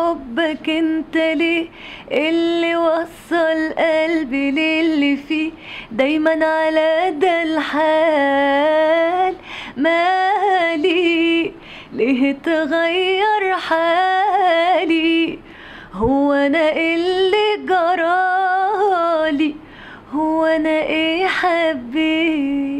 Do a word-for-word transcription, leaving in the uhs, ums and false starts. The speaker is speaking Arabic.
حبك انت ليه اللي وصل قلبي للي فيه، دايما على ده الحال مالي، ليه تغير حالي؟ هو انا اللي جرالي؟ هو انا ايه حبيت؟